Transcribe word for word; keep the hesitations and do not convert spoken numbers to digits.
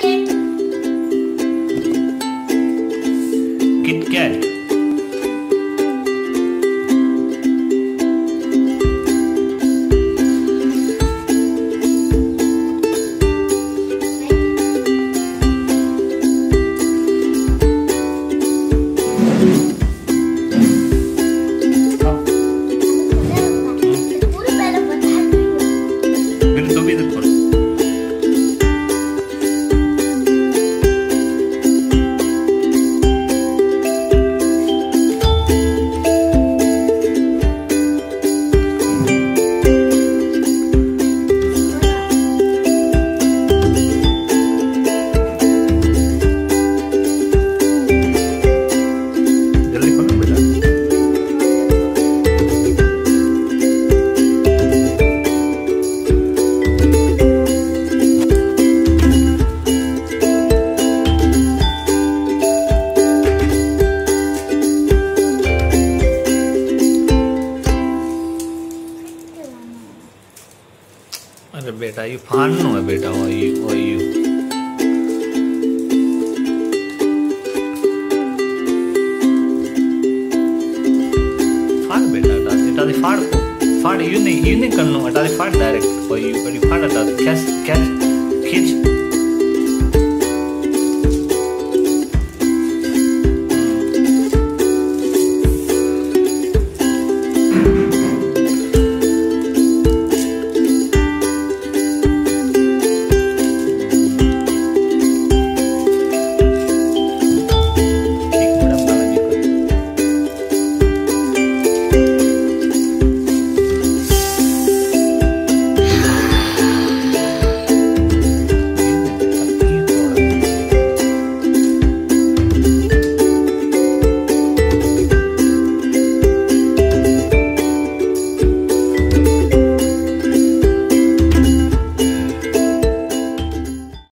KitKat. अरे बेटा ये फाड़ना है बेटा, वही वही फाड़ बेटा, हटा हटा दे, फाड़ फाड़, यू नहीं यू नहीं करना, हटा दे, फाड़ डायरेक्ट, वही बड़ी फाड़, हटा दे, कैच कैच खींच।